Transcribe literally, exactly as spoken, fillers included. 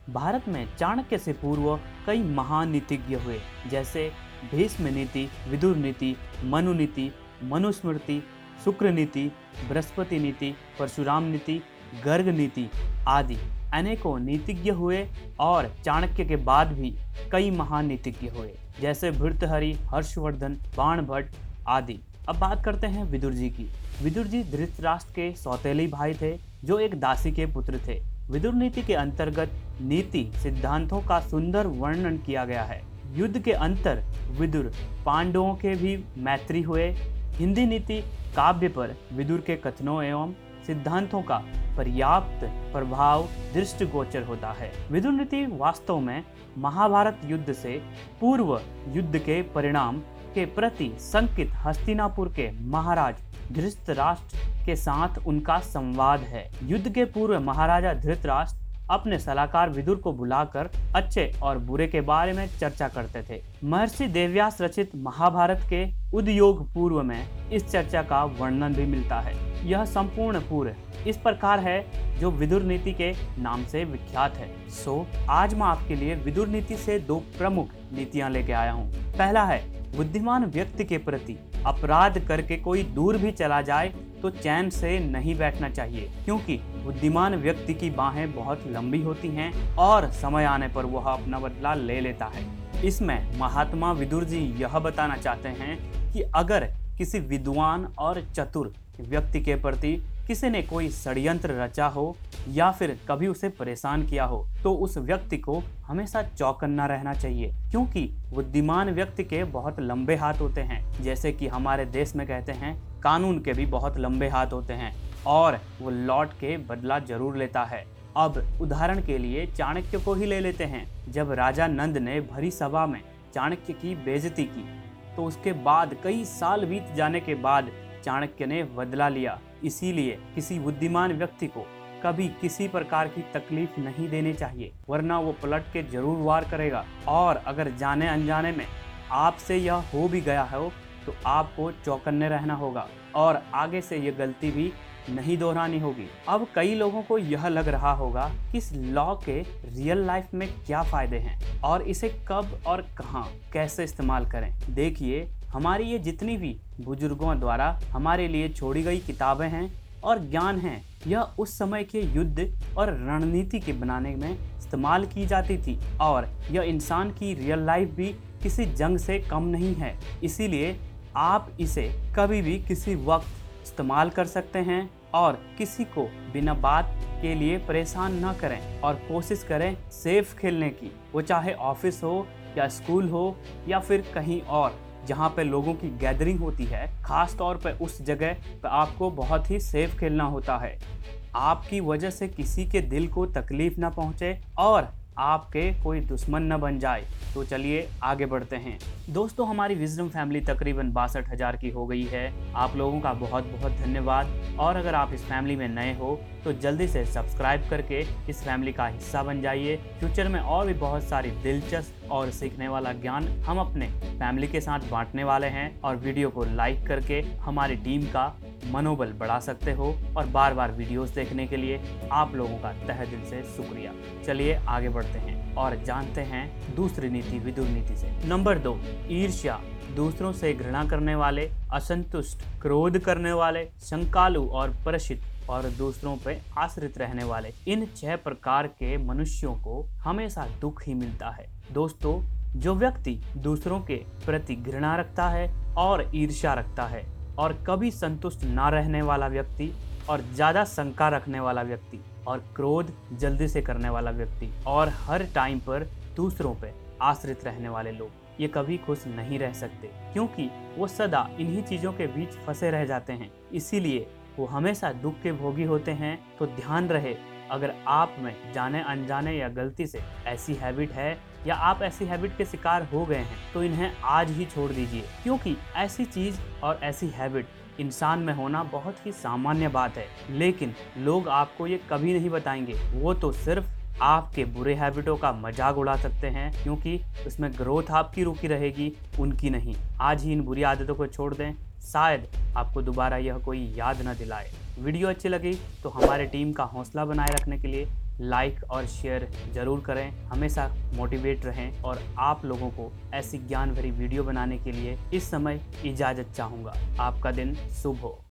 भारत में चाणक्य से पूर्व कई महान नीतिज्ञ हुए, जैसे भीष्म नीति, विदुर नीति, मनु नीति, मनुस्मृति, शुक्र नीति, बृहस्पति नीति, परशुराम नीति, गर्ग नीति आदि अनेकों नीतिज्ञ हुए। और चाणक्य के बाद भी कई महान नीतिज्ञ हुए, जैसे भर्तृहरि, हर्षवर्धन, बाणभट्ट आदि। अब बात करते हैं विदुर जी की। विदुर जी धृतराष्ट्र के सौतेली भाई थे, जो एक दासी के पुत्र थे। विदुर नीति के अंतर्गत नीति सिद्धांतों का सुंदर वर्णन किया गया है। युद्ध के अंतर विदुर पांडवों के भी मैत्री हुए। हिंदी नीति काव्य पर विदुर के कथनों एवं सिद्धांतों का पर्याप्त प्रभाव दृष्टिगोचर होता है। विदुर नीति वास्तव में महाभारत युद्ध से पूर्व युद्ध के परिणाम के प्रति संकित हस्तिनापुर के महाराज धृतराष्ट्र के साथ उनका संवाद है। युद्ध के पूर्व महाराजा धृतराष्ट्र अपने सलाहकार विदुर को बुलाकर अच्छे और बुरे के बारे में चर्चा करते थे। महर्षि देवव्यास रचित महाभारत के उद्योग पूर्व में इस चर्चा का वर्णन भी मिलता है। यह संपूर्ण पूर्व इस प्रकार है, जो विदुर नीति के नाम से विख्यात है। सो आज मैं आपके लिए विदुर नीति से दो प्रमुख नीतियां लेके आया हूँ। पहला है, बुद्धिमान व्यक्ति के प्रति अपराध करके कोई दूर भी चला जाए तो चैन से नहीं बैठना चाहिए, क्योंकि बुद्धिमान व्यक्ति की बाहें बहुत लंबी होती हैं और समय आने पर वह अपना बदला ले लेता है। इसमें महात्मा विदुर जी यह बताना चाहते हैं कि अगर किसी विद्वान और चतुर व्यक्ति के प्रति किसी ने कोई षड्यंत्र रचा हो या फिर कभी उसे परेशान किया हो, तो उस व्यक्ति को हमेशा चौकन्ना रहना चाहिए, क्योंकि बुद्धिमान व्यक्ति के बहुत लंबे हाथ होते हैं। जैसे कि हमारे देश में कहते हैं, कानून के भी बहुत लंबे हाथ होते हैं और वो लौट के बदला जरूर लेता है। अब उदाहरण के लिए चाणक्य को ही ले लेते हैं। जब राजा नंद ने भरी सभा में चाणक्य की बेइज्जती की, तो उसके बाद कई साल बीत जाने के बाद चाणक्य ने बदला लिया। इसीलिए किसी बुद्धिमान व्यक्ति को कभी किसी प्रकार की तकलीफ नहीं देनी चाहिए, वरना वो पलट के जरूर वार करेगा। और अगर जाने अनजाने में आपसे यह हो भी गया हो, तो आपको चौकन्ने रहना होगा और आगे से ये गलती भी नहीं दोहरानी होगी। अब कई लोगों को यह लग रहा होगा कि इस लॉ के रियल लाइफ में क्या फायदे हैं और इसे कब और कहां कैसे इस्तेमाल करें। देखिए, हमारी ये जितनी भी बुजुर्गों द्वारा हमारे लिए छोड़ी गई किताबें हैं और ज्ञान हैं, यह उस समय के युद्ध और रणनीति के बनाने में इस्तेमाल की जाती थी, और यह इंसान की रियल लाइफ भी किसी जंग से कम नहीं है। इसीलिए आप इसे कभी भी किसी वक्त इस्तेमाल कर सकते हैं और किसी को बिना बात के लिए परेशान न करें और कोशिश करें सेफ खेलने की। वो चाहे ऑफिस हो या स्कूल हो या फिर कहीं और जहाँ पे लोगों की गैदरिंग होती है, खास तौर पे उस जगह पे आपको बहुत ही सेफ खेलना होता है। आपकी वजह से किसी के दिल को तकलीफ ना पहुँचे और आपके कोई दुश्मन न बन जाए। तो चलिए आगे बढ़ते हैं। दोस्तों, हमारी विजडम फैमिली तकरीबन बासठ हज़ार की हो गई है। आप लोगों का बहुत बहुत धन्यवाद। और अगर आप इस फैमिली में नए हो तो जल्दी से सब्सक्राइब करके इस फैमिली का हिस्सा बन जाइए। फ्यूचर में और भी बहुत सारी दिलचस्प और सीखने वाला ज्ञान हम अपने फैमिली के साथ बांटने वाले हैं, और वीडियो को लाइक करके हमारी टीम का मनोबल बढ़ा सकते हो। और बार बार वीडियोस देखने के लिए आप लोगों का तहे दिल से शुक्रिया। चलिए आगे बढ़ते हैं और जानते हैं दूसरी नीति विदुर नीति से। नंबर दो, ईर्ष्या। दूसरों से घृणा करने वाले, असंतुष्ट, क्रोध करने वाले, शंकालु और परशित और दूसरों पर आश्रित रहने वाले, इन छह प्रकार के मनुष्यों को हमेशा दुख ही मिलता है। दोस्तों, जो व्यक्ति दूसरों के प्रति घृणा रखता है और ईर्ष्या रखता है और कभी संतुष्ट ना रहने वाला व्यक्ति और ज़्यादा शंका रखने वाला व्यक्ति और क्रोध जल्दी से करने वाला व्यक्ति और हर टाइम पर दूसरों पर आश्रित रहने वाले लोग, ये कभी खुश नहीं रह सकते, क्योंकि वो सदा इन्हीं चीज़ों के बीच फंसे रह जाते हैं। इसीलिए वो हमेशा दुख के भोगी होते हैं। तो ध्यान रहे, अगर आप में जाने अनजाने या गलती से ऐसी हैबिट है या आप ऐसी हैबिट के शिकार हो गए हैं, तो इन्हें आज ही छोड़ दीजिए, क्योंकि ऐसी चीज़ और ऐसी हैबिट इंसान में होना बहुत ही सामान्य बात है। लेकिन लोग आपको ये कभी नहीं बताएंगे। वो तो सिर्फ आपके बुरे हैबिटों का मजाक उड़ा सकते हैं, क्योंकि उसमें ग्रोथ आपकी रुकी रहेगी, उनकी नहीं। आज ही इन बुरी आदतों को छोड़ दें, शायद आपको दोबारा यह कोई याद न दिलाए। वीडियो अच्छी लगी तो हमारे टीम का हौसला बनाए रखने के लिए लाइक और शेयर ज़रूर करें, हमेशा मोटिवेट रहें और आप लोगों को ऐसी ज्ञान भरी वीडियो बनाने के लिए इस समय इजाज़त चाहूँगा। आपका दिन शुभ हो।